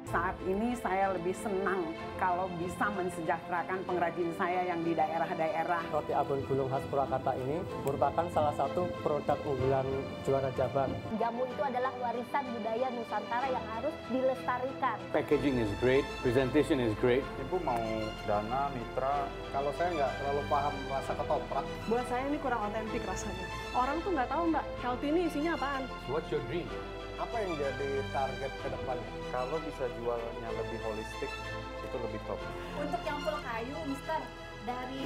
Saat ini saya lebih senang kalau bisa mensejahterakan pengrajin saya yang di daerah-daerah. Roti abon gulung khas Purwakarta ini merupakan salah satu produk unggulan Juara Jabar. Jamu itu adalah warisan budaya Nusantara yang harus dilestarikan. Packaging is great, presentation is great. Ibu mau dana, mitra. Kalau saya nggak terlalu paham rasa ketoprak. Buat saya ini kurang otentik rasanya. Orang tuh nggak tahu Mbak, healthy ini isinya apaan. What's your dream? Apa yang jadi target ke depannya? Kalau bisa jualnya lebih holistik, itu lebih top. Untuk yang full kayu, Mister, dari...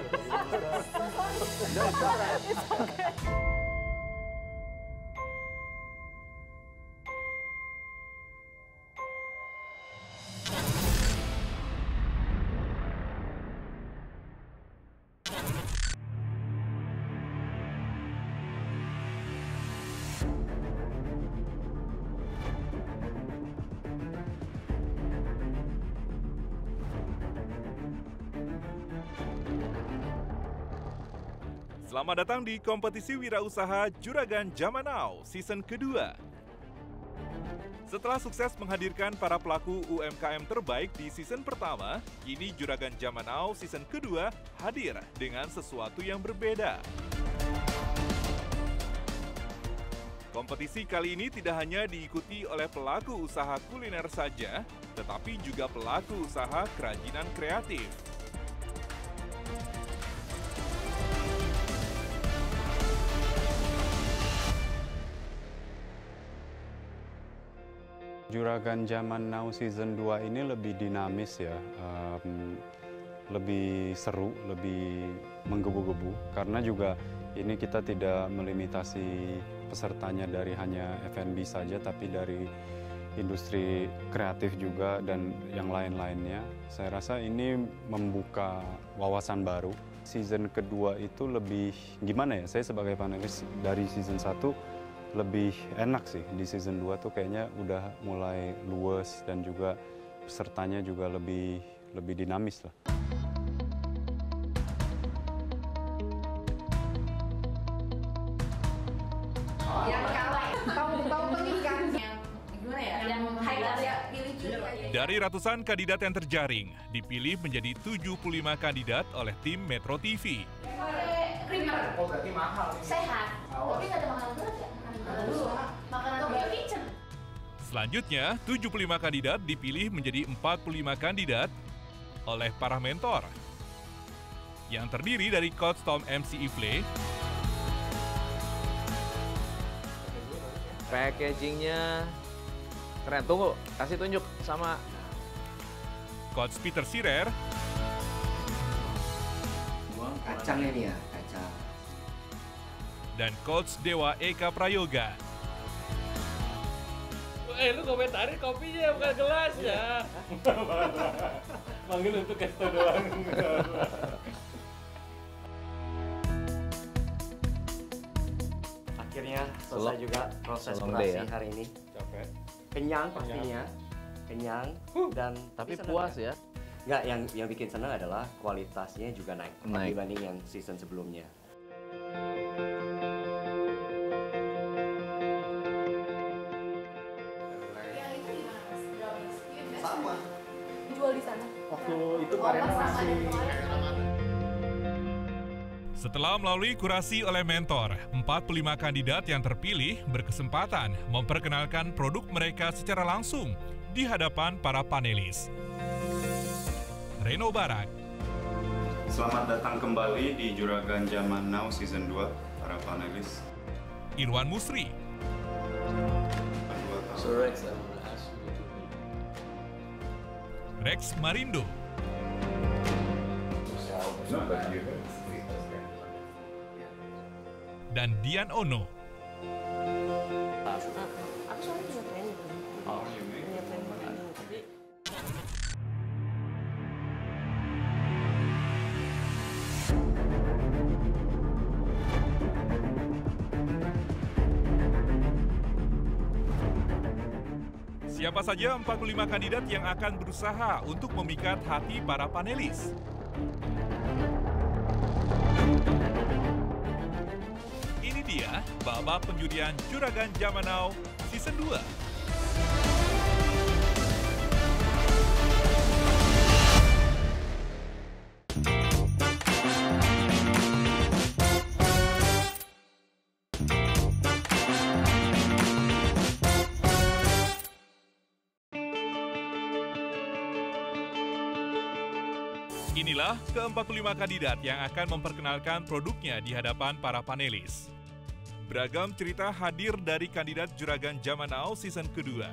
Selamat datang di kompetisi wirausaha Juragan Zaman Now season kedua. Setelah sukses menghadirkan para pelaku UMKM terbaik di season pertama, kini Juragan Zaman Now season kedua hadir dengan sesuatu yang berbeda. Kompetisi kali ini tidak hanya diikuti oleh pelaku usaha kuliner saja, tetapi juga pelaku usaha kerajinan kreatif. Juragan Zaman Now Season 2 ini lebih dinamis ya, lebih seru, lebih menggebu-gebu. Karena juga ini kita tidak melimitasi pesertanya dari hanya F&B saja, tapi dari industri kreatif juga dan yang lain-lainnya. Saya rasa ini membuka wawasan baru. Season kedua itu lebih, gimana ya, saya sebagai panelis dari season 1, lebih enak sih. Di season 2 tuh kayaknya udah mulai luas dan juga pesertanya juga lebih dinamis lah. Yang tahu pendidikan yang gimana ya? Yang highlight ya, pilih juga. Dari ratusan kandidat yang terjaring, dipilih menjadi 75 kandidat oleh tim Metro TV. Creamer. Oh, berarti mahal. Sehat. Tapi nggak ada makanan berat ya? Makanan kitchen. Selanjutnya, 75 kandidat dipilih menjadi 45 kandidat oleh para mentor yang terdiri dari Coach Tom MC Ifle, packagingnya keren. Tunggu, kasih tunjuk sama Coach Peter Sirer, kacang ini ya, kacang. dan Coach Dewa Eka Prayoga. lu komentarin kopinya bukan gelasnya. Manggil untuk kasih doang. Akhirnya selesai juga proses Selong kurasi ya. hari ini. Capek. Kenyang pastinya, kenyang dan Tapi senang puas ya. ya. Nggak, yang bikin senang adalah kualitasnya juga naik dibanding yang season sebelumnya. Sama. Jual di sana. Waktu itu Karena masih... Setelah melalui kurasi oleh mentor, 45 kandidat yang terpilih berkesempatan memperkenalkan produk mereka secara langsung di hadapan para panelis. Reno Barak. Selamat datang kembali di Juragan Zaman Now Season 2, para panelis. Irwan Musri. Rex Marindo. Dan Dian Ono. Aku soalnya punya training. Punya training. Siapa saja 45 kandidat yang akan berusaha untuk memikat hati para panelis? Ini dia babak penjurian Juragan Zaman Now Season 2. Inilah ke-45 kandidat yang akan memperkenalkan produknya di hadapan para panelis. Beragam cerita hadir dari kandidat Juragan Zaman Now season kedua.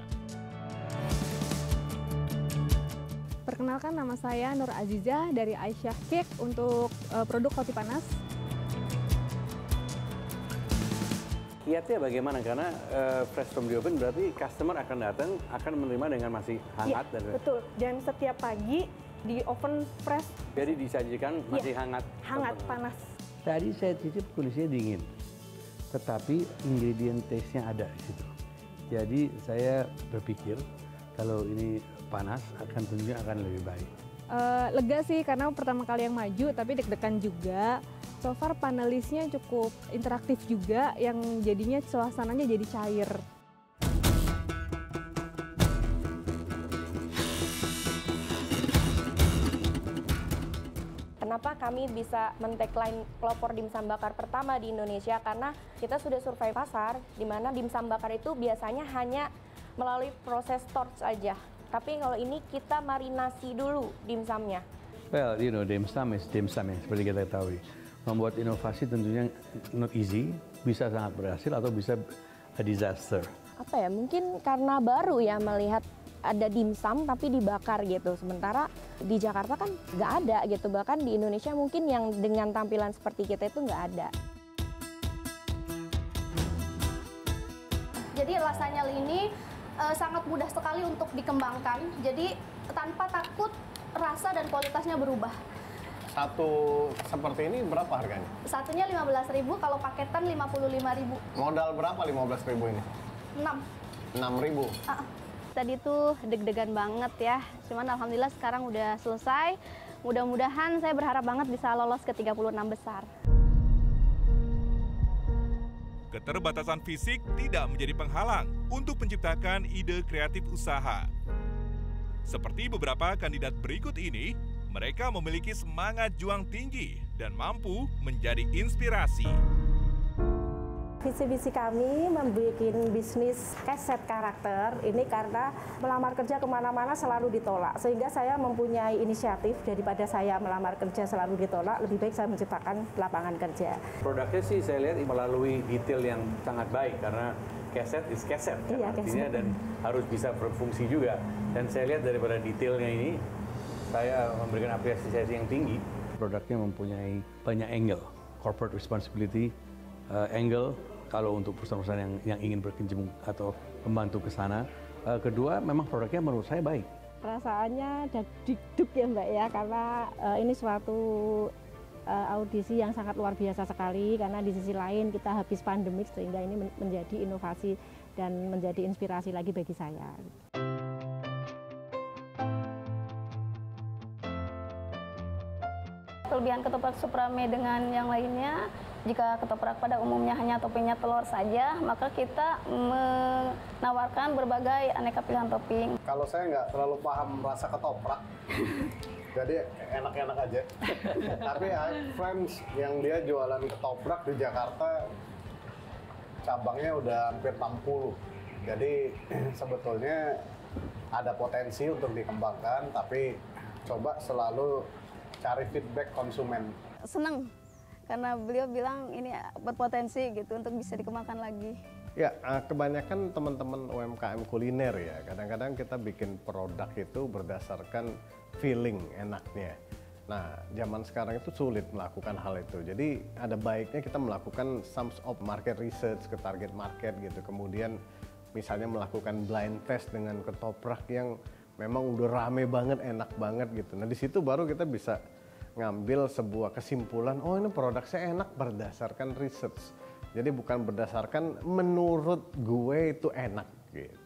Perkenalkan, nama saya Nur Azizah dari Aisyah Cake untuk produk roti panas. Kiatnya bagaimana? Karena fresh from the oven berarti customer akan datang, akan menerima dengan masih hangat. Ya, betul. Dan setiap pagi di oven fresh. Jadi disajikan masih hangat. Hangat, panas. Tadi saya cicip kondisinya dingin, tetapi ingredient taste-nya ada di situ. Jadi saya berpikir kalau ini panas tentunya akan lebih baik. Lega sih karena pertama kali yang maju, tapi deg-degan juga. So far panelisnya cukup interaktif juga, yang jadinya suasananya jadi cair. Kenapa kami bisa men-tagline pelopor dimsum bakar pertama di Indonesia? Karena kita sudah survei pasar, di mana dimsum bakar itu biasanya hanya melalui proses torch saja. Tapi kalau ini kita marinasi dulu dimsumnya. Well, you know, dimsum is dimsum ya, seperti kita ketahui. Membuat inovasi tentunya not easy, bisa sangat berhasil atau bisa a disaster. Apa ya, mungkin karena baru ya melihat ada dimsum tapi dibakar gitu. Sementara di Jakarta kan nggak ada gitu. Bahkan di Indonesia mungkin yang dengan tampilan seperti kita itu nggak ada. Jadi rasanya ini sangat mudah sekali untuk dikembangkan. Jadi tanpa takut rasa dan kualitasnya berubah. Satu seperti ini berapa harganya? Satunya 15.000, kalau paketan 55.000. Modal berapa 15.000 ini? 6.000. Tadi tuh deg-degan banget ya, cuman alhamdulillah sekarang udah selesai. Mudah-mudahan saya berharap banget bisa lolos ke 36 besar. Keterbatasan fisik tidak menjadi penghalang untuk menciptakan ide kreatif usaha. Seperti beberapa kandidat berikut ini, mereka memiliki semangat juang tinggi dan mampu menjadi inspirasi. Visi-visi kami membuat bisnis keset karakter ini karena melamar kerja kemana-mana selalu ditolak. Sehingga saya mempunyai inisiatif, daripada saya melamar kerja selalu ditolak, lebih baik saya menciptakan lapangan kerja. Produknya sih saya lihat melalui detail yang sangat baik karena keset is keset, iya, artinya keset. Dan harus bisa berfungsi juga. Dan saya lihat daripada detailnya ini, saya memberikan apresiasi yang tinggi. Produknya mempunyai banyak angle, corporate responsibility angle, kalau untuk perusahaan-perusahaan yang ingin berkecimpung atau membantu ke sana. Kedua, memang produknya menurut saya baik. Perasaannya deg-deg ya Mbak ya, karena ini suatu audisi yang sangat luar biasa sekali, karena di sisi lain kita habis pandemik sehingga ini menjadi inovasi dan menjadi inspirasi lagi bagi saya. Kelebihan ketoprak Suprame dengan yang lainnya, jika ketoprak pada umumnya hanya toppingnya telur saja, maka kita menawarkan berbagai aneka pilihan topping. Kalau saya nggak terlalu paham rasa ketoprak, jadi enak-enak aja. Tapi I have friends yang dia jualan ketoprak di Jakarta, cabangnya udah hampir 60. Jadi sebetulnya ada potensi untuk dikembangkan, tapi coba selalu cari feedback konsumen. Senang karena beliau bilang ini berpotensi gitu untuk bisa dikembangkan lagi. Ya, kebanyakan teman-teman UMKM kuliner ya, kadang-kadang kita bikin produk itu berdasarkan feeling enaknya. Nah, zaman sekarang itu sulit melakukan hal itu. Jadi ada baiknya kita melakukan sums of market research ke target market gitu. Kemudian misalnya melakukan blind test dengan ketoprak yang memang udah rame banget, enak banget gitu. Nah di situ baru kita bisa ngambil sebuah kesimpulan, oh ini produk saya enak berdasarkan research. Jadi bukan berdasarkan menurut gue itu enak gitu.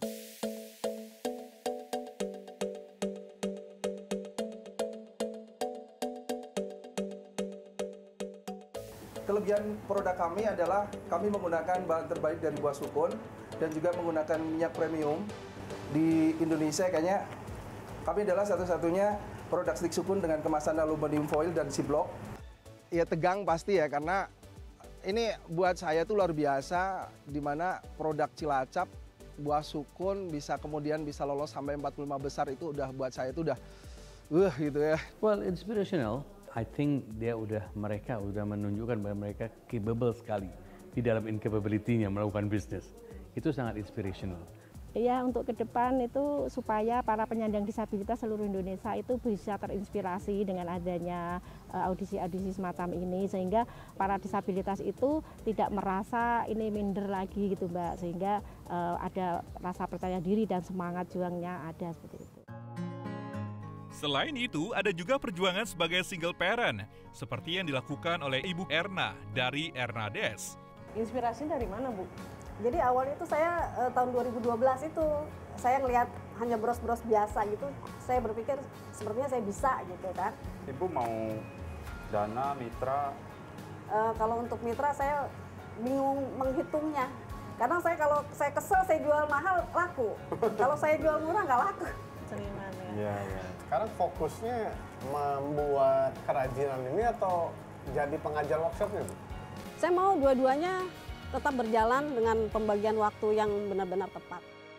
Kelebihan produk kami adalah kami menggunakan bahan terbaik dari buah sukun dan juga menggunakan minyak premium. Di Indonesia kayaknya kami adalah satu-satunya produk stik sukun dengan kemasan aluminium foil dan ziplock. Ya tegang pasti ya, karena ini buat saya tuh luar biasa, di mana produk Cilacap, buah sukun bisa kemudian bisa lolos sampai 45 besar, itu udah buat saya itu udah gitu ya. Well, inspirational. I think mereka udah menunjukkan bahwa mereka capable sekali di dalam incapability-nya melakukan bisnis. Itu sangat inspirational. Ya, untuk ke depan itu supaya para penyandang disabilitas seluruh Indonesia itu bisa terinspirasi dengan adanya audisi-audisi semacam ini, sehingga para disabilitas itu tidak merasa ini minder lagi gitu Mbak, sehingga ada rasa percaya diri dan semangat juangnya ada seperti itu. Selain itu, ada juga perjuangan sebagai single parent, seperti yang dilakukan oleh Ibu Erna dari Ernades. Inspirasi dari mana, Bu? Jadi awalnya itu saya tahun 2012 itu saya ngelihat hanya bros-bros biasa gitu, saya berpikir sepertinya saya bisa gitu kan. Ibu mau dana mitra? Kalau untuk mitra saya bingung menghitungnya. Kadang kalau saya kesel saya jual mahal laku, kalau saya jual murah nggak laku. Seniman ya. Iya, iya. Sekarang fokusnya membuat kerajinan ini atau jadi pengajar workshopnya, Bu? Saya mau dua-duanya tetap berjalan dengan pembagian waktu yang benar-benar tepat.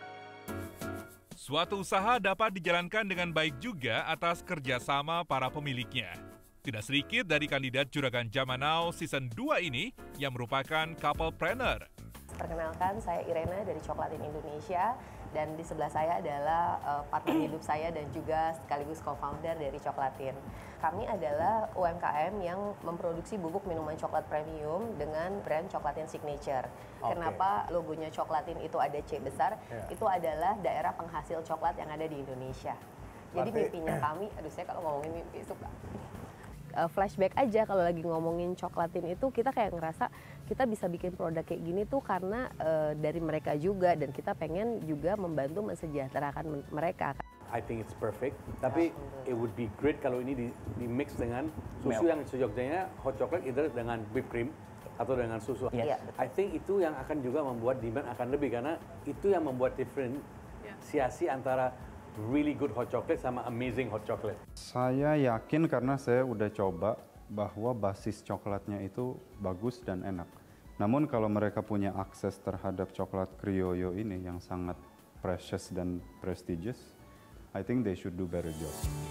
Suatu usaha dapat dijalankan dengan baik juga atas kerjasama para pemiliknya. Tidak sedikit dari kandidat Juragan Zaman Now Season 2 ini yang merupakan couple-planner. Perkenalkan, saya Irena dari Coklatin Indonesia, dan di sebelah saya adalah partner hidup saya dan juga sekaligus co-founder dari Coklatin. Kami adalah UMKM yang memproduksi bubuk minuman coklat premium dengan brand Coklatin Signature. Kenapa logonya Coklatin itu ada C besar? Itu adalah daerah penghasil coklat yang ada di Indonesia. Jadi mimpinya kami, aduh saya kalau ngomongin mimpi suka. Flashback aja kalau lagi ngomongin Coklatin itu kita kayak ngerasa kita bisa bikin produk kayak gini tuh karena dari mereka juga, dan kita pengen juga membantu mensejahterakan mereka. I think it's perfect, tapi it would be great kalau ini di mix dengan susu yang sejogjanya hot chocolate, either dengan whipped cream atau dengan susu. I think itu yang akan juga membuat demand akan lebih, karena itu yang membuat diferensiasi antara really good hot chocolate sama amazing hot chocolate. Saya yakin karena saya udah coba bahwa basis coklatnya itu bagus dan enak. Namun kalau mereka punya akses terhadap coklat Criollo ini yang sangat precious dan prestigious, I think they should do better job.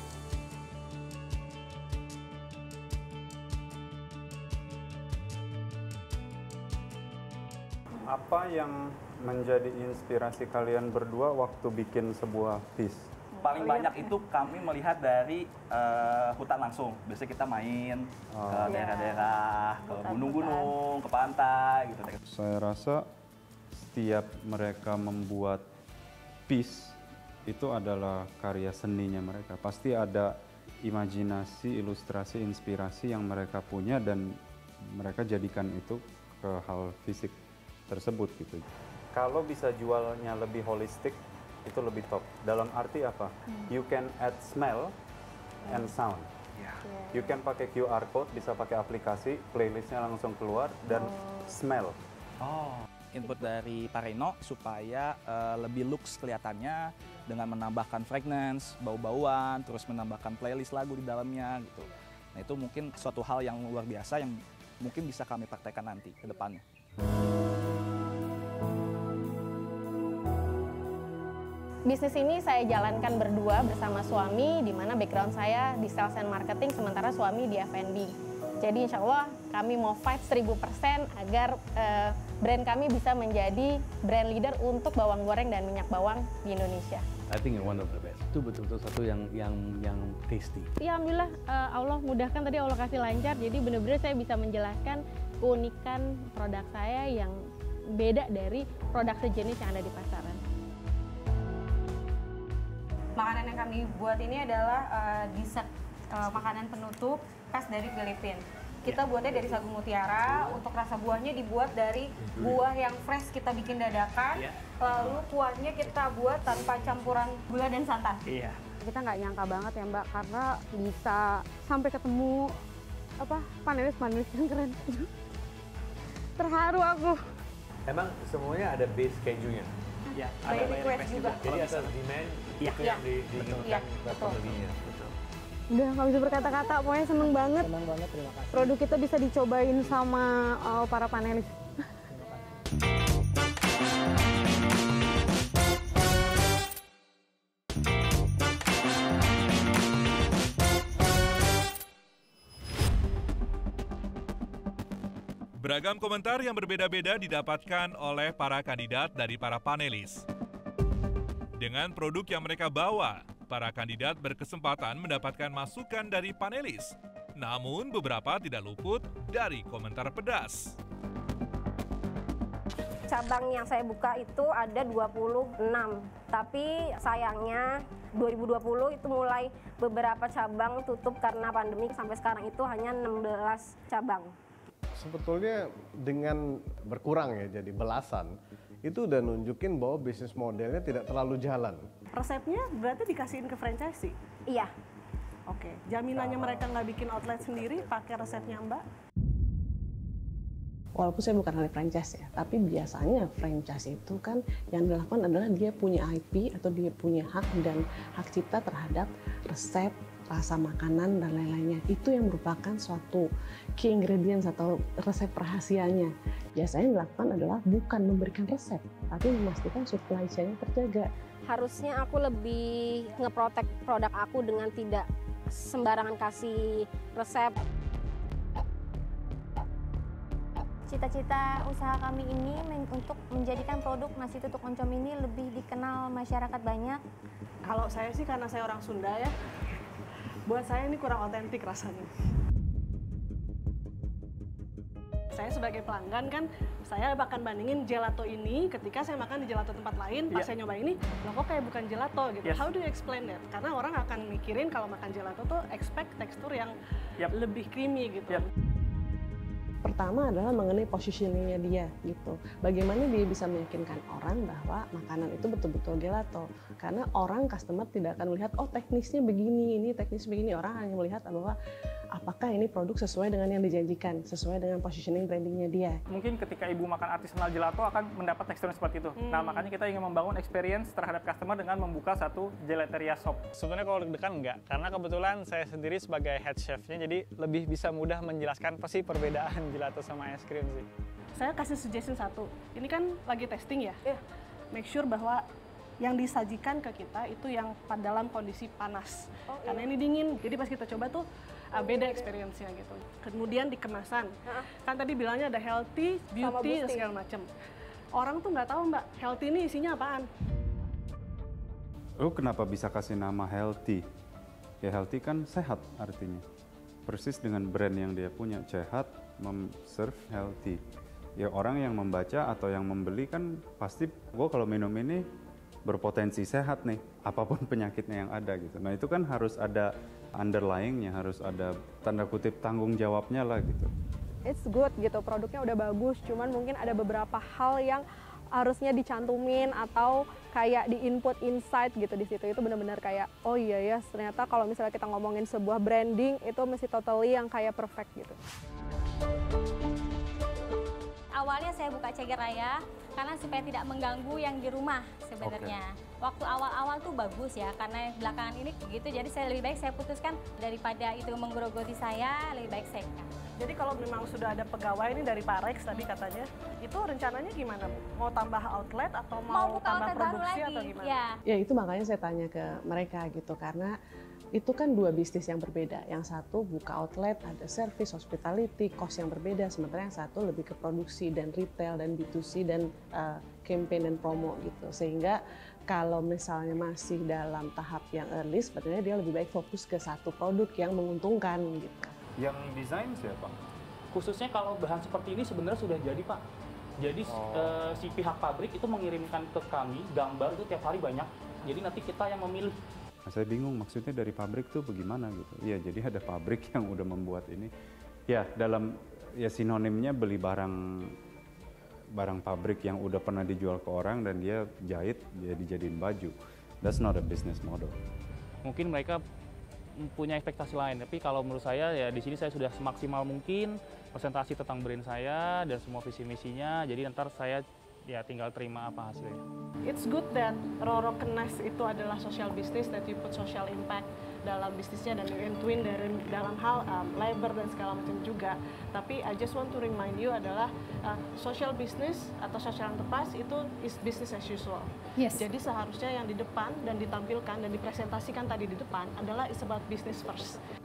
Apa yang menjadi inspirasi kalian berdua waktu bikin sebuah piece? Paling banyak itu kami melihat dari hutan langsung. Biasanya kita main ke daerah-daerah, ke gunung-gunung, ke pantai gitu. Saya rasa setiap mereka membuat piece itu adalah karya seninya mereka. Pasti ada imajinasi, ilustrasi, inspirasi yang mereka punya dan mereka jadikan itu ke hal fisik tersebut gitu. Kalau bisa jualnya lebih holistik, itu lebih top. Dalam arti apa? You can add smell and sound. You can pakai QR code, bisa pakai aplikasi, playlistnya langsung keluar, dan smell. Input dari Pak Reno supaya lebih looks kelihatannya dengan menambahkan fragrance, bau-bauan, terus menambahkan playlist lagu di dalamnya gitu. Nah itu mungkin suatu hal yang luar biasa yang mungkin bisa kami praktekkan nanti ke depannya. Bisnis ini saya jalankan berdua bersama suami, di mana background saya di sales and marketing, sementara suami di F&B. Jadi insya Allah kami mau fight 1000% agar brand kami bisa menjadi brand leader untuk bawang goreng dan minyak bawang di Indonesia. I think one of the best. Itu betul-betul satu yang tasty. Ya alhamdulillah Allah mudahkan, tadi Allah kasih lancar, jadi benar-benar saya bisa menjelaskan keunikan produk saya yang beda dari produk sejenis yang ada di pasaran. Makanan yang kami buat ini adalah dessert makanan penutup khas dari Filipina. Kita buatnya dari sagu mutiara, untuk rasa buahnya dibuat dari buah yang fresh kita bikin dadakan, lalu kuahnya kita buat tanpa campuran gula dan santan. Kita nggak nyangka banget ya Mbak, karena bisa sampai ketemu panelis-panelis yang keren. Terharu aku. Emang semuanya ada base kejunya? Ya, ada request juga. Jadi atas demand itu yang diinginkan pembelinya. Udah nggak bisa berkata-kata, pokoknya seneng banget. Seneng banget, terima kasih. Produk kita bisa dicobain sama para panelis. Beragam komentar yang berbeda-beda didapatkan oleh para kandidat dari para panelis. Dengan produk yang mereka bawa, para kandidat berkesempatan mendapatkan masukan dari panelis. Namun beberapa tidak luput dari komentar pedas. Cabang yang saya buka itu ada 26, tapi sayangnya 2020 itu mulai beberapa cabang tutup karena pandemi, sampai sekarang itu hanya 16 cabang. Sebetulnya dengan berkurang ya jadi belasan, itu udah nunjukin bahwa bisnis modelnya tidak terlalu jalan. Resepnya berarti dikasihin ke franchisee? Iya. Oke, jaminannya mereka nggak bikin outlet sendiri, pakai resepnya Mbak? Walaupun saya bukan ahli franchise ya, tapi biasanya franchise itu kan yang dilakukan adalah dia punya IP atau dia punya hak dan hak cipta terhadap resep, rasa makanan, dan lain-lainnya. Itu yang merupakan suatu key ingredients atau resep rahasianya. Biasanya yang dilakukan adalah bukan memberikan resep, tapi memastikan supply chain-nya terjaga. Harusnya aku lebih ngeprotek produk aku dengan tidak sembarangan kasih resep. Cita-cita usaha kami ini untuk menjadikan produk nasi tutuk oncom ini lebih dikenal masyarakat banyak. Kalau saya sih karena saya orang Sunda ya, buat saya ini kurang otentik rasanya. Saya sebagai pelanggan kan, saya bahkan bandingin gelato ini ketika saya makan di gelato tempat lain, pas saya nyoba ini, loh kok kayak bukan gelato gitu. How do you explain that? Karena orang akan mikirin kalau makan gelato tuh expect tekstur yang lebih creamy gitu. Pertama adalah mengenai positioningnya dia gitu. Bagaimana dia bisa meyakinkan orang bahwa makanan itu betul-betul gelato. Karena orang customer tidak akan melihat, oh teknisnya begini, ini teknis begini. Orang hanya melihat bahwa apakah ini produk sesuai dengan yang dijanjikan, sesuai dengan positioning brandingnya dia. Mungkin ketika ibu makan artisanal gelato akan mendapat tekstur seperti itu. Nah makanya kita ingin membangun experience terhadap customer dengan membuka satu gelateria shop. Sebenarnya kalau deg-degan enggak, karena kebetulan saya sendiri sebagai head chef-nya, jadi lebih bisa mudah menjelaskan apa sih perbedaan gelato sama es krim sih. Saya kasih suggestion satu, ini kan lagi testing ya, make sure bahwa yang disajikan ke kita itu yang dalam kondisi panas. Karena ini dingin, jadi pas kita coba tuh beda experience-nya gitu. Kemudian di kemasan, kan tadi bilangnya ada healthy, beauty, dan segala macam. Orang tuh nggak tahu Mbak, healthy ini isinya apaan. Lu kenapa bisa kasih nama healthy? Ya healthy kan sehat artinya. Persis dengan brand yang dia punya, sehat, serve healthy. Ya orang yang membaca atau yang membeli kan pasti, gue kalau minum ini berpotensi sehat nih, apapun penyakitnya yang ada gitu. Nah itu kan harus ada underlyingnya, harus ada tanda kutip tanggung jawabnya lah gitu. It's good gitu, produknya udah bagus, cuman mungkin ada beberapa hal yang harusnya dicantumin atau kayak di input insight gitu di situ. Itu benar-benar kayak oh iya ya, ternyata kalau misalnya kita ngomongin sebuah branding itu mesti totally yang kayak perfect gitu. Awalnya saya buka Ceger Raya karena supaya tidak mengganggu yang di rumah sebenarnya. Waktu awal-awal tuh bagus ya, karena belakangan ini begitu, jadi saya lebih baik saya putuskan daripada itu menggerogoti saya, lebih baik saya. Jadi kalau memang sudah ada pegawai ini dari Pak Rex tadi katanya, itu rencananya gimana Bu? Mau tambah outlet atau mau tambah produksi atau gimana? Ya itu makanya saya tanya ke mereka gitu, karena itu kan dua bisnis yang berbeda. Yang satu buka outlet, ada service, hospitality, cost yang berbeda. Sementara yang satu lebih ke produksi dan retail dan B2C dan campaign dan promo gitu. Sehingga kalau misalnya masih dalam tahap yang early, sebenarnya dia lebih baik fokus ke satu produk yang menguntungkan gitu. Yang desain siapa? Khususnya kalau bahan seperti ini sebenarnya sudah jadi Pak. Jadi si pihak pabrik itu mengirimkan ke kami gambar itu tiap hari banyak. Jadi nanti kita yang memilih. Nah, saya bingung maksudnya dari pabrik tuh bagaimana gitu. Iya, jadi ada pabrik yang udah membuat ini. Ya, dalam ya sinonimnya beli barang pabrik yang udah pernah dijual ke orang dan dia jahit, dia dijadiin baju. That's not a business model. Mungkin mereka punya ekspektasi lain, tapi kalau menurut saya ya di sini saya sudah semaksimal mungkin presentasi tentang brand saya dan semua visi misinya. Jadi ntar saya ya tinggal terima apa hasilnya. It's good that Roro Kenes itu adalah social business, that you put social impact dalam bisnisnya dan you dari dalam hal labor dan segala macam juga. Tapi I just want to remind you adalah social business atau social enterprise itu is business as usual. Yes. Jadi seharusnya yang di depan dan ditampilkan dan dipresentasikan tadi di depan adalah is about business first.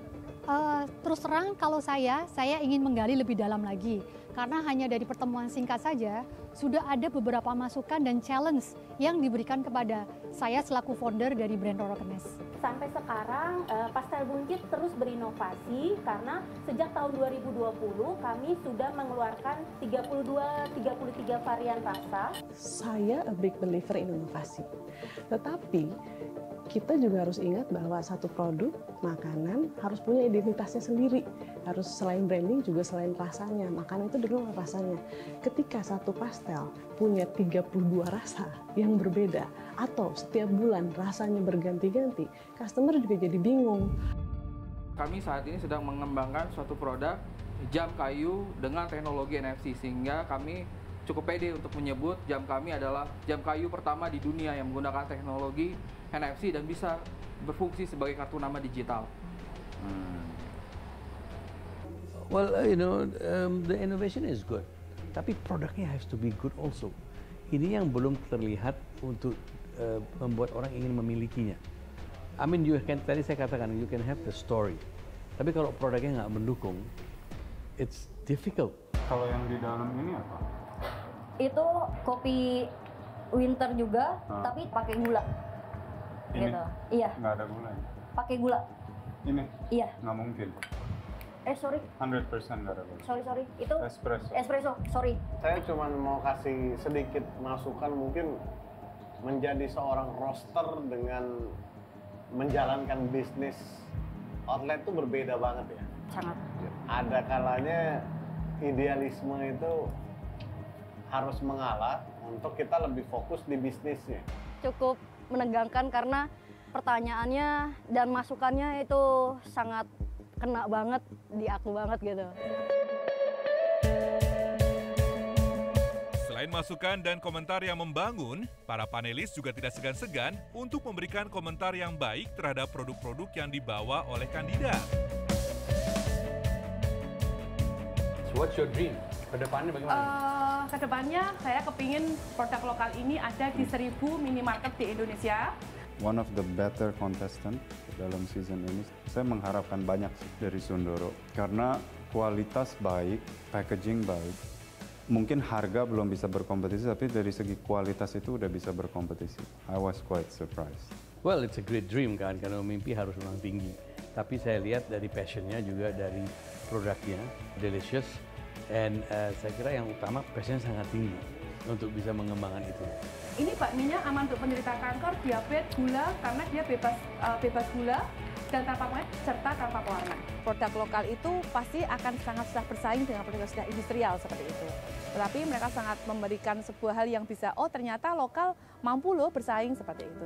Terus terang kalau saya ingin menggali lebih dalam lagi. Karena hanya dari pertemuan singkat saja, sudah ada beberapa masukan dan challenge yang diberikan kepada saya selaku founder dari brand Rorokenes. Sampai sekarang Pastel Buncit terus berinovasi karena sejak tahun 2020 kami sudah mengeluarkan 32-33 varian rasa. Saya a big believer in inovasi. Tetapi kita juga harus ingat bahwa satu produk makanan harus punya identitasnya sendiri. Harus selain branding juga selain rasanya. Makanan itu dengan rasanya. Ketika satu pastel punya 32 rasa yang berbeda atau setiap bulan rasanya berganti-ganti, customer juga jadi bingung. Kami saat ini sedang mengembangkan suatu produk jam kayu dengan teknologi NFC sehingga kami cukup pede untuk menyebut jam kami adalah jam kayu pertama di dunia yang menggunakan teknologi NFC dan bisa berfungsi sebagai kartu nama digital. Well, the innovation is good, tapi produknya has to be good also. Ini yang belum terlihat untuk membuat orang ingin memilikinya. I mean, tadi saya katakan, you can have the story, tapi kalau produknya nggak mendukung, it's difficult. Kalau yang di dalam ini apa? Itu kopi winter juga, tapi pakai gula. Ini? Gitu. Iya. Nggak ada gula ya? Pakai gula. Ini? Iya. Nggak mungkin. Sorry. 100% nggak ada gula. Sorry. Itu espresso. Sorry. Saya cuma mau kasih sedikit masukan, mungkin menjadi seorang roaster dengan menjalankan bisnis outlet itu berbeda banget ya. Sangat. Ada kalanya idealisme itu harus mengalah untuk kita lebih fokus di bisnisnya. Cukup menegangkan karena pertanyaannya dan masukannya itu sangat kena banget di aku banget gitu. Selain masukan dan komentar yang membangun, para panelis juga tidak segan-segan untuk memberikan komentar yang baik terhadap produk-produk yang dibawa oleh kandidat. So what's your dream? Kedepannya bagaimana? Kedepannya saya kepingin produk lokal ini ada di 1000 minimarket di Indonesia. One of the better contestant dalam season ini, saya mengharapkan banyak dari Sundoro karena kualitas baik, packaging baik. Mungkin harga belum bisa berkompetisi, tapi dari segi kualitas itu udah bisa berkompetisi. I was quite surprised. Well, it's a great dream kan, karena mimpi harus menang tinggi. Tapi saya lihat dari passionnya juga dari produknya, delicious. Dan saya kira yang utama passionnya sangat tinggi untuk bisa mengembangkan itu. Ini bakminya aman untuk penderita kanker, diabetes, gula, karena dia bebas gula dan tanpa pengawet serta tanpa pewarna. Produk lokal itu pasti akan sangat susah bersaing dengan produk industrial seperti itu. Tetapi mereka sangat memberikan sebuah hal yang bisa, oh ternyata lokal mampu loh bersaing seperti itu.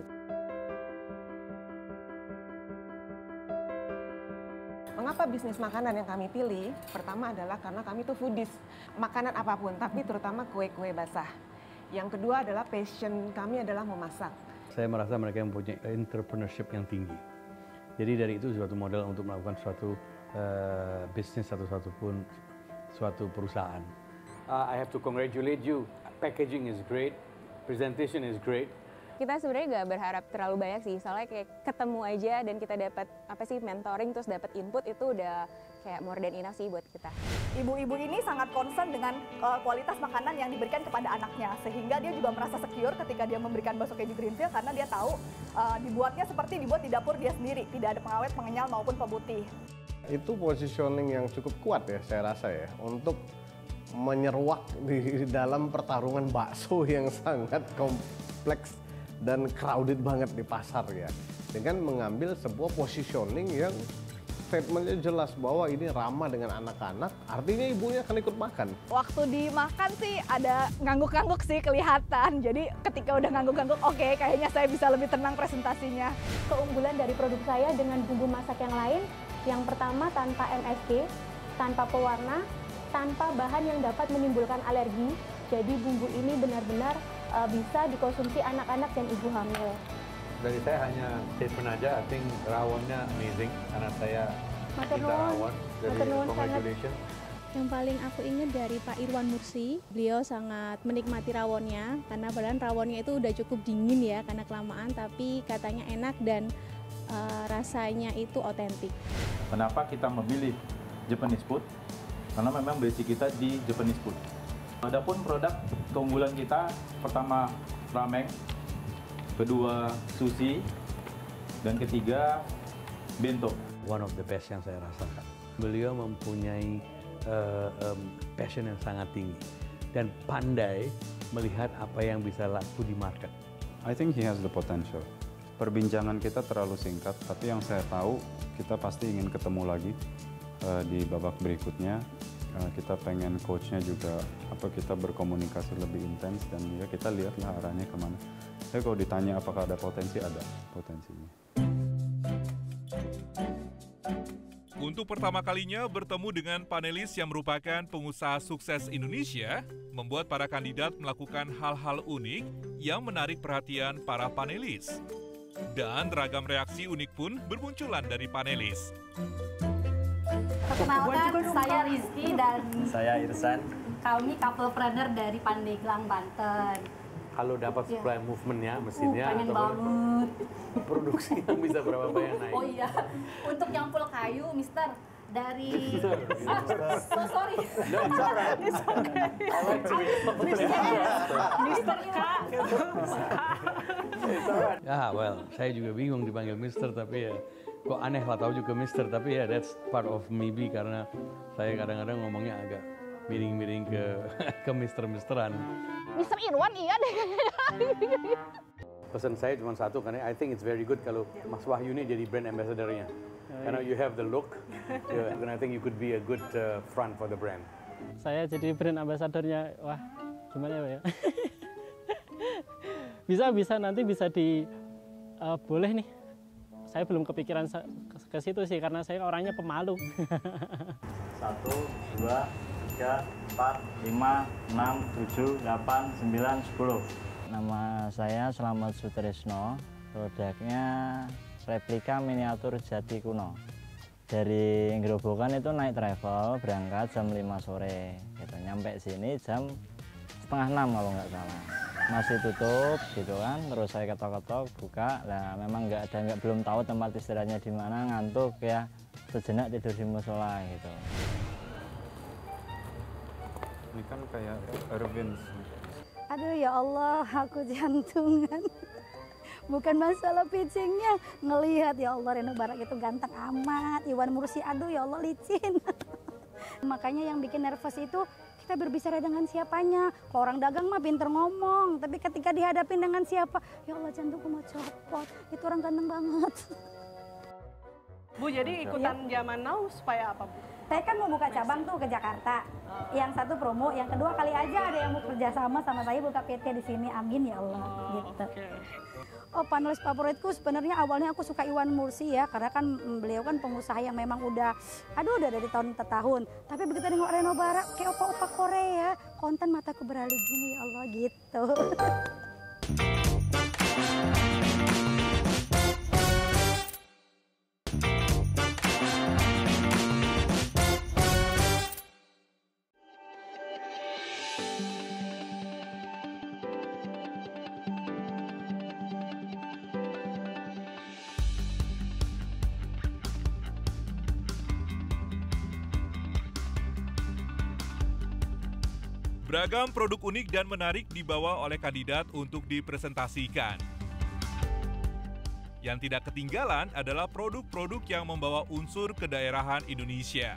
Mengapa bisnis makanan yang kami pilih? Pertama adalah karena kami itu foodies, makanan apapun, tapi terutama kue-kue basah. Yang kedua adalah passion kami adalah memasak. Saya merasa mereka mempunyai entrepreneurship yang tinggi. Jadi dari itu suatu modal untuk melakukan suatu bisnis atau suatu perusahaan. I have to congratulate you. Packaging is great, presentation is great. Kita sebenarnya nggak berharap terlalu banyak sih, soalnya kayak ketemu aja dan kita dapat mentoring terus dapat input itu udah kayak more than enough sih buat kita. Ibu-ibu ini sangat concern dengan kualitas makanan yang diberikan kepada anaknya, sehingga dia juga merasa secure ketika dia memberikan bakso keju Greenfield karena dia tahu dibuatnya seperti dibuat di dapur dia sendiri, tidak ada pengawet, pengenyal maupun pemutih. Itu positioning yang cukup kuat ya saya rasa ya untuk menyeruak di dalam pertarungan bakso yang sangat kompleks dan crowded banget di pasar ya, dengan mengambil sebuah positioning yang statementnya jelas bahwa ini ramah dengan anak-anak, artinya ibunya akan ikut makan. Waktu dimakan sih ada ngangguk-ngangguk sih kelihatan, jadi ketika udah ngangguk-ngangguk, oke, kayaknya saya bisa lebih tenang presentasinya. Keunggulan dari produk saya dengan bumbu masak yang lain, yang pertama tanpa MSG, tanpa pewarna, tanpa bahan yang dapat menimbulkan alergi, jadi bumbu ini benar-benar bisa dikonsumsi anak-anak dan ibu hamil. Dari saya hanya statement aja, I think rawonnya amazing karena saya cinta rawon. Jadi congratulations. Yang paling aku ingat dari Pak Irwan Mursi, beliau sangat menikmati rawonnya karena padahal rawonnya itu udah cukup dingin ya karena kelamaan, tapi katanya enak dan rasanya itu otentik. Kenapa kita memilih Japanese food? Karena memang basic kita di Japanese food. Adapun produk keunggulan kita, pertama ramen, kedua sushi, dan ketiga bento. One of the best yang saya rasakan. Beliau mempunyai passion yang sangat tinggi dan pandai melihat apa yang bisa laku di market. I think he has the potential. Perbincangan kita terlalu singkat, tapi yang saya tahu kita pasti ingin ketemu lagi di babak berikutnya. Kita pengen coachnya juga kita berkomunikasi lebih intens dan ya kita lihatlah arahnya kemana. Tapi kalau ditanya apakah ada potensi, ada potensinya. Untuk pertama kalinya bertemu dengan panelis yang merupakan pengusaha sukses Indonesia, membuat para kandidat melakukan hal-hal unik yang menarik perhatian para panelis. Dan ragam reaksi unik pun bermunculan dari panelis. Perkenalkan, saya Rizky dan saya Irsan. Kami couple-planner dari Pandeglang, Banten. Kalau dapat supply movementnya, mesinnya, pengen banget. Produksi yang bisa berapa banyak naik? Oh iya, untuk nyampul kayu, Mister, dari... sorry. No, it's alright. Mister Kak. Well, saya juga bingung dipanggil Mister, tapi ya kok aneh lah tahu juga Mister, tapi ya that's part of maybe karena saya kadang-kadang ngomongnya agak miring-miring ke Mister-Misteran. Mister Irwan iya deh. Pesan saya cuma satu, karena I think it's very good kalau Mas Wahyu ini jadi brand ambassador-nya. Karena you have the look, and I think you could be a good front for the brand. Saya jadi brand ambassador-nya, wah gimana ya? bisa nanti bisa boleh nih. Saya belum kepikiran ke situ sih, karena saya orangnya pemalu. 1, 2, 3, 4, 5, 6, 7, 8, 9, 10. Nama saya Slamet Sutrisno, produknya replika miniatur jati kuno. Dari Gerobokan itu naik travel, berangkat jam 5 sore. Gitu. Nyampe sini jam 5:30 kalau nggak salah. Masih tutup gitu kan, terus saya ketok-ketok buka, lah memang belum tahu tempat istirahatnya di mana, ngantuk ya, sejenak tidur di musola gitu. Ini kan kayak Erwin. Aduh ya Allah, aku jantungan. Bukan masalah pitchingnya, ngelihat ya Allah Reno Barak itu ganteng amat, Iwan Mursi aduh ya Allah licin. Makanya yang bikin nervous itu kita berbicara dengan siapanya. Kalau orang dagang mah pinter ngomong, tapi ketika dihadapin dengan siapa, ya Allah jantungku mau copot, itu orang ganteng banget. Bu, jadi ikutan zaman now supaya apa, Bu? Saya kan mau buka cabang tuh ke Jakarta. Yang satu promo, yang kedua kali aja ada yang mau kerja sama saya buka PT di sini. Amin ya Allah. Gitu. Oh, panelis favoritku sebenarnya awalnya aku suka Iwan Mursi ya, karena kan beliau kan pengusaha yang memang udah dari tahun ke tahun. Tapi begitu nengok Reno Barak kayak opa-opa Korea, konten mataku beralih gini ya Allah gitu. Beragam produk unik dan menarik dibawa oleh kandidat untuk dipresentasikan. Yang tidak ketinggalan adalah produk-produk yang membawa unsur kedaerahan Indonesia.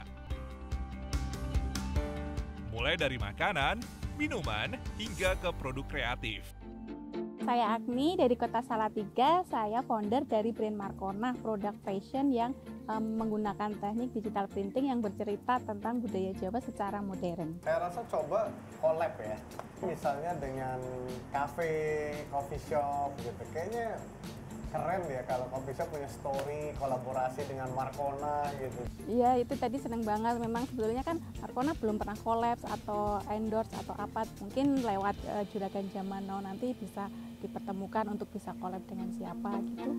Mulai dari makanan, minuman, hingga ke produk kreatif. Saya Agni dari Kota Salatiga, saya founder dari brand Markona, produk fashion yang menggunakan teknik digital printing yang bercerita tentang budaya Jawa secara modern. Saya rasa coba collab ya, misalnya dengan cafe, coffee shop gitu. Kayaknya keren ya kalau coffee shop punya story, kolaborasi dengan Markona gitu. Iya, itu tadi seneng banget. Memang sebetulnya kan Markona belum pernah collab atau endorse atau apa. Mungkin lewat Juragan Zaman Now nanti bisa dipertemukan untuk bisa collab dengan siapa gitu.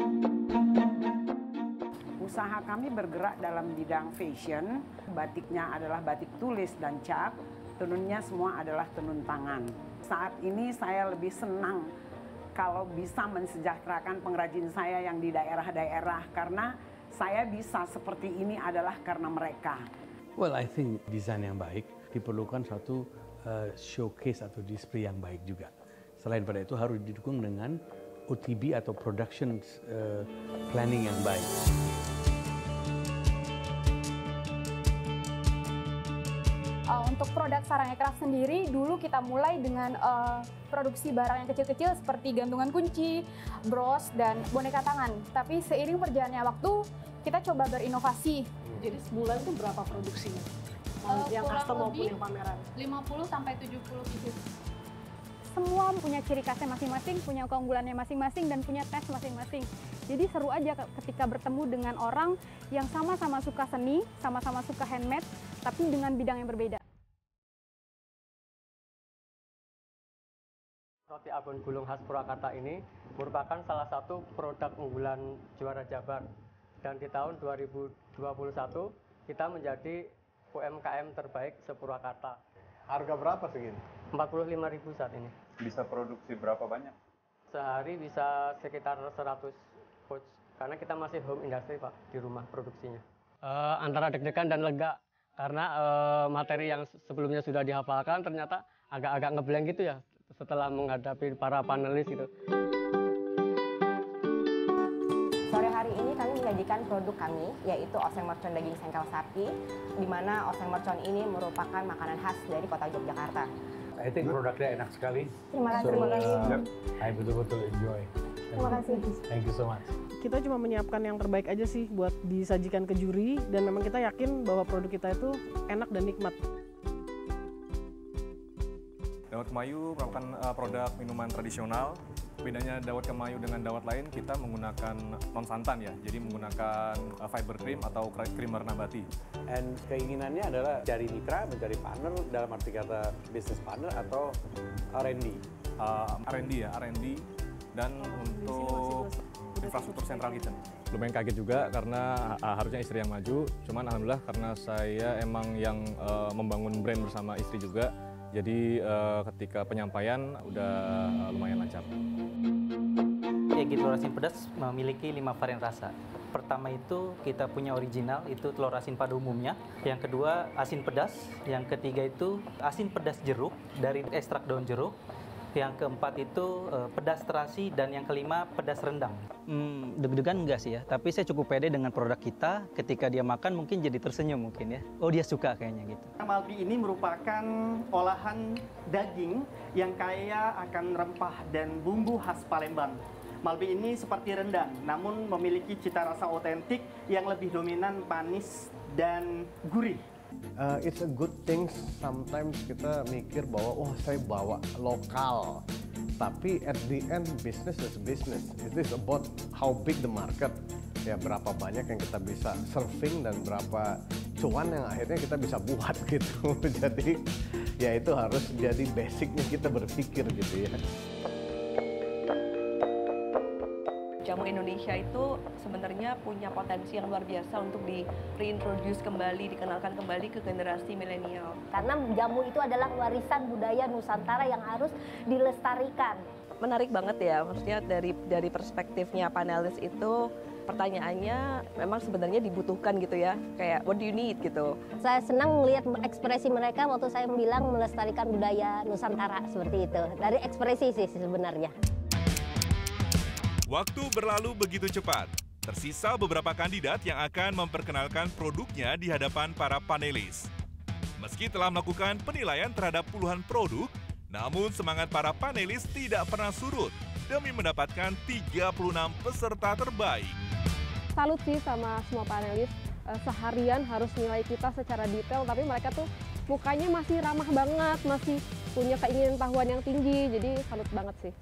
Usaha kami bergerak dalam bidang fashion. Batiknya adalah batik tulis dan cap, tenunnya semua adalah tenun tangan. Saat ini saya lebih senang kalau bisa mensejahterakan pengrajin saya yang di daerah-daerah, karena saya bisa seperti ini adalah karena mereka. Well, I think desain yang baik diperlukan suatu showcase atau display yang baik juga. Selain pada itu harus didukung dengan OTB atau production planning yang baik. Untuk produk Sarang Aircraft sendiri, dulu kita mulai dengan produksi barang yang kecil-kecil seperti gantungan kunci, bros, dan boneka tangan. Tapi seiring berjalannya waktu, kita coba berinovasi. Jadi sebulan itu berapa produksinya? Yang custom maupun yang pameran? 50-70 pieces. Semua punya ciri khasnya masing-masing, punya keunggulannya masing-masing, dan punya tes masing-masing. Jadi seru aja ketika bertemu dengan orang yang sama-sama suka seni, sama-sama suka handmade, tapi dengan bidang yang berbeda. Roti abon gulung khas Purwakarta ini merupakan salah satu produk unggulan juara Jabar. Dan di tahun 2021 kita menjadi UMKM terbaik se-Purwakarta. Harga berapa segini? 45.000 saat ini. Bisa produksi berapa banyak? Sehari bisa sekitar 100 pouch. Karena kita masih home industry Pak, di rumah produksinya. Antara deg-degan dan lega. Karena materi yang sebelumnya sudah dihafalkan ternyata agak-agak ngeblank gitu ya. Setelah menghadapi para panelis gitu. Sore hari ini kami menyajikan produk kami, yaitu oseng mercon daging sengkel sapi, di mana oseng mercon ini merupakan makanan khas dari kota Yogyakarta. I think produknya enak sekali. Terima kasih. I betul-betul enjoy. Terima kasih. Thank you so much. Kita cuma menyiapkan yang terbaik aja sih buat disajikan ke juri, dan memang kita yakin bahwa produk kita itu enak dan nikmat. Dawet Kemayu merupakan produk minuman tradisional. Bedanya dawet Kemayu dengan dawet lain, kita menggunakan non santan ya, jadi menggunakan fiber cream atau creamer nabati. And keinginannya adalah cari mitra, mencari partner dalam arti kata business partner atau R&D. R&D ya, R&D dan untuk infrastruktur central kitchen. Lumayan kaget juga karena harusnya istri yang maju, cuman alhamdulillah karena saya emang yang membangun brand bersama istri juga. Jadi ketika penyampaian udah lumayan lancar. Egi telur asin pedas memiliki 5 varian rasa. Pertama itu kita punya original, itu telur asin pada umumnya. Yang kedua asin pedas. Yang ketiga itu asin pedas jeruk dari ekstrak daun jeruk. Yang keempat itu pedas terasi, dan yang kelima pedas rendang. Deg-degan enggak sih ya, tapi saya cukup pede dengan produk kita. Ketika dia makan mungkin jadi tersenyum mungkin ya. Oh dia suka kayaknya gitu. Malbi ini merupakan olahan daging yang kaya akan rempah dan bumbu khas Palembang. Malbi ini seperti rendang, namun memiliki cita rasa otentik yang lebih dominan manis dan gurih. It's a good thing sometimes kita mikir bahwa saya bawa lokal, tapi at the end business is business. It is about how big the market, ya berapa banyak yang kita bisa serving dan berapa cuan yang akhirnya kita bisa buat gitu. Jadi ya itu harus jadi basicnya kita berpikir gitu ya. Jamu Indonesia itu sebenarnya punya potensi yang luar biasa untuk di-reintroduce kembali, dikenalkan kembali ke generasi milenial. Karena jamu itu adalah warisan budaya Nusantara yang harus dilestarikan. Menarik banget ya, maksudnya dari perspektifnya panelis itu pertanyaannya memang sebenarnya dibutuhkan gitu ya, kayak what do you need gitu. Saya senang melihat ekspresi mereka waktu saya bilang melestarikan budaya Nusantara seperti itu. Dari ekspresi sih sebenarnya. Waktu berlalu begitu cepat. Tersisa beberapa kandidat yang akan memperkenalkan produknya di hadapan para panelis. Meski telah melakukan penilaian terhadap puluhan produk, namun semangat para panelis tidak pernah surut demi mendapatkan 36 peserta terbaik. Salut sih sama semua panelis, seharian harus nilai kita secara detail, tapi mereka tuh mukanya masih ramah banget, masih punya keinginan tahuan yang tinggi, jadi salut banget sih.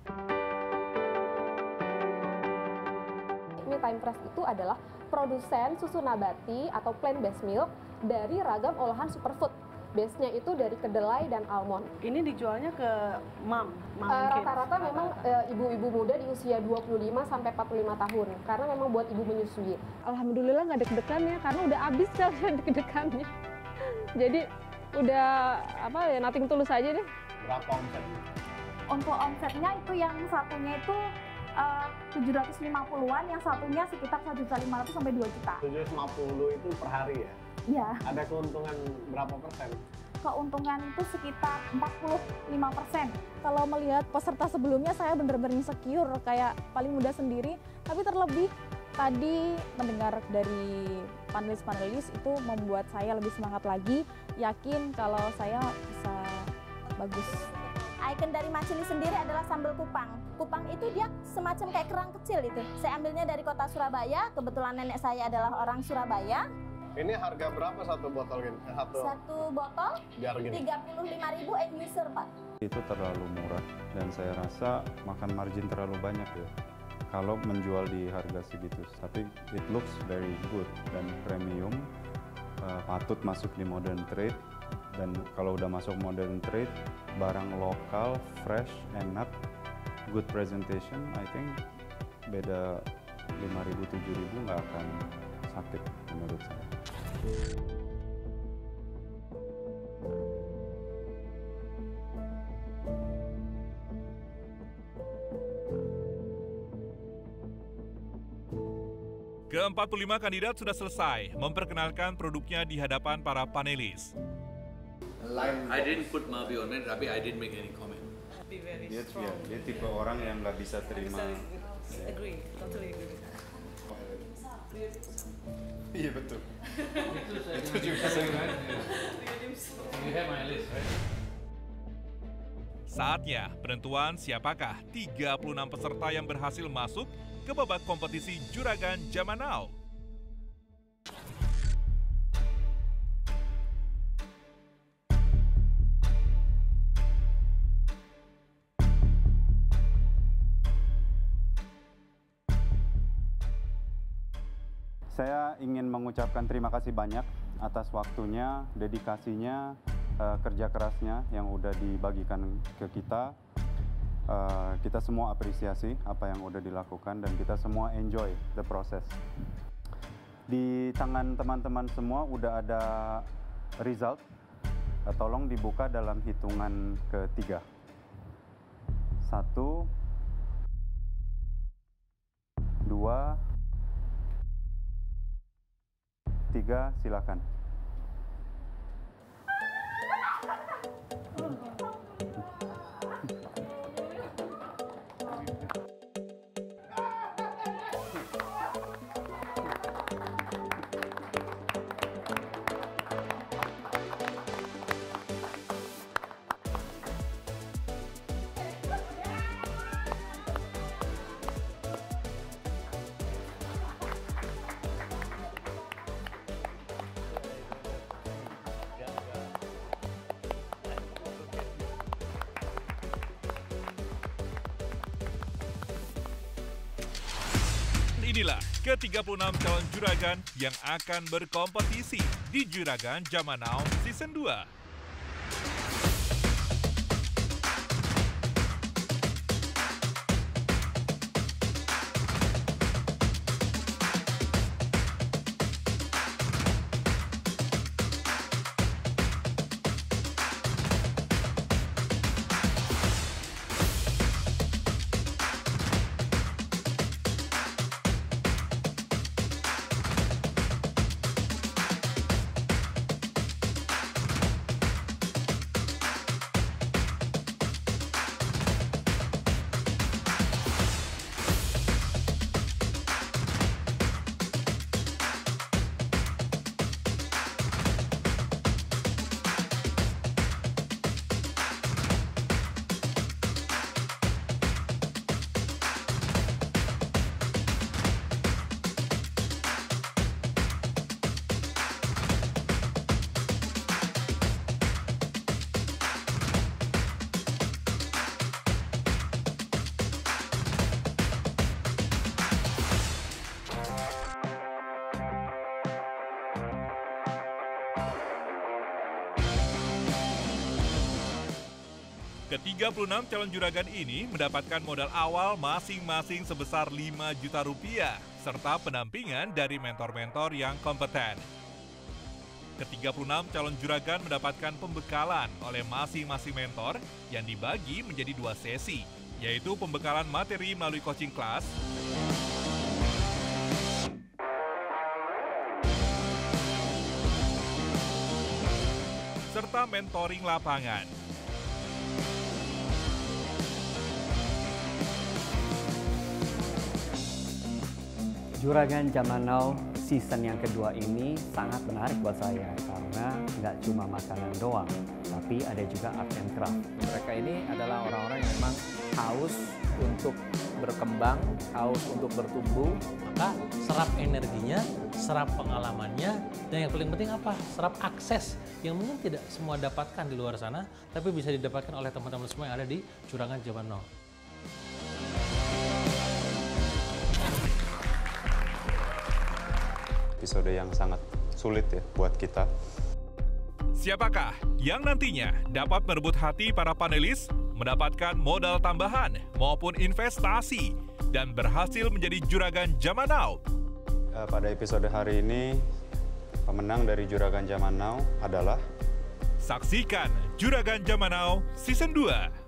Time Press itu adalah produsen susu nabati atau plant-based milk dari ragam olahan superfood. Base-nya itu dari kedelai dan almond. Ini dijualnya ke rata-rata memang ibu-ibu muda di usia 25 sampai 45 tahun, karena memang buat ibu menyusui. Alhamdulillah nggak deg-degan ya, karena udah habis kan deg-degannya. Jadi udah nothing tulus aja deh. Berapa omset? Untuk omsetnya itu yang satunya itu 750-an, yang satunya sekitar 1.500.000 sampai 2 juta. 750 itu per hari ya? Iya. Ada keuntungan berapa persen? Keuntungan itu sekitar 45%. Kalau melihat peserta sebelumnya saya benar-benar insecure, kayak paling muda sendiri, tapi terlebih tadi mendengar dari panelis-panelis itu membuat saya lebih semangat lagi, yakin kalau saya bisa bagus. Ikon dari Macili sendiri adalah sambal kupang. Kupang itu dia semacam kayak kerang kecil itu. Saya ambilnya dari kota Surabaya, kebetulan nenek saya adalah orang Surabaya. Ini harga berapa satu botol gini? Satu botol biar gini. 35.000 end user, Pak. Itu terlalu murah dan saya rasa makan margin terlalu banyak ya kalau menjual di harga segitu. Tapi it looks very good dan premium, patut masuk di modern trade. Dan kalau udah masuk modern trade, barang lokal, fresh, enak, good presentation, I think beda 5.000, 7.000 nggak akan sakit menurut saya. Ke-45 kandidat sudah selesai memperkenalkan produknya di hadapan para panelis. I didn't put Mavi on it, tapi I didn't make any comment. Dia tipe orang yang nggak bisa terima. Agree, totally agree. Iya betul. Itu juga saya. You have my list, right? Saatnya penentuan siapakah 36 peserta yang berhasil masuk ke babak kompetisi Juragan Zaman Now. Saya ingin mengucapkan terima kasih banyak atas waktunya, dedikasinya, kerja kerasnya yang udah dibagikan ke kita. Kita semua apresiasi apa yang udah dilakukan dan kita semua enjoy the process. Di tangan teman-teman semua udah ada result. Tolong dibuka dalam hitungan ketiga. 1, 2, 3, silakan. Inilah ke-36 calon juragan yang akan berkompetisi di Juragan Zaman Now Season 2. Ke-36 calon juragan ini mendapatkan modal awal masing-masing sebesar 5 juta rupiah, serta pendampingan dari mentor-mentor yang kompeten. Ke-36 calon juragan mendapatkan pembekalan oleh masing-masing mentor yang dibagi menjadi 2 sesi, yaitu pembekalan materi melalui coaching class, serta mentoring lapangan. Juragan Zaman Now season yang kedua ini sangat menarik buat saya karena nggak cuma makanan doang, tapi ada juga art and craft. Mereka ini adalah orang-orang yang memang haus untuk berkembang, haus untuk bertumbuh. Maka serap energinya, serap pengalamannya, dan yang paling penting apa? Serap akses yang mungkin tidak semua dapatkan di luar sana, tapi bisa didapatkan oleh teman-teman semua yang ada di Juragan Zaman Now. Episode yang sangat sulit ya buat kita. Siapakah yang nantinya dapat merebut hati para panelis, mendapatkan modal tambahan maupun investasi, dan berhasil menjadi Juragan Zaman Now? Pada episode hari ini, pemenang dari Juragan Zaman Now adalah... Saksikan Juragan Zaman Now Season 2.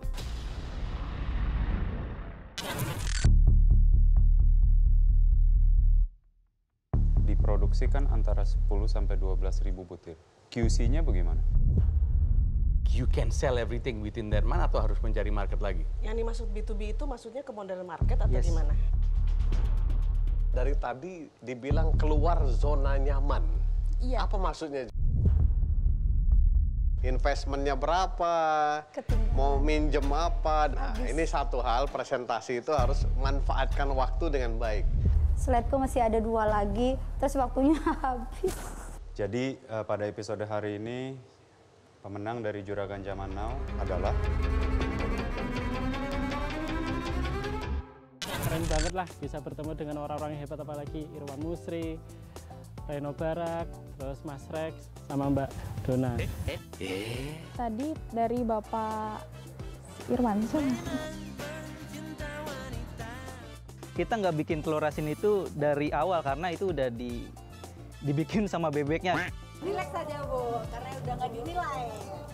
Diproduksikan antara 10-12 ribu butir. QC-nya bagaimana? You can sell everything within that month atau harus mencari market lagi? Yang dimaksud B2B itu maksudnya ke modern market atau gimana? Dari tadi dibilang keluar zona nyaman. Iya. Apa maksudnya? Investmentnya berapa? Mau minjem apa? Nah, ini satu hal, presentasi itu harus manfaatkan waktu dengan baik. Slide-ku masih ada 2 lagi, terus waktunya habis. Jadi pada episode hari ini, pemenang dari Juragan Zaman Now adalah... Keren banget lah bisa bertemu dengan orang-orang yang hebat, apalagi Irwan Musri, Reno Barak, terus Mas Rex, sama Mbak Dona. Tadi dari Bapak Irwan Kita nggak bikin telur asin itu dari awal karena itu udah dibikin sama bebeknya. Relax saja Bu, karena udah nggak dinilai.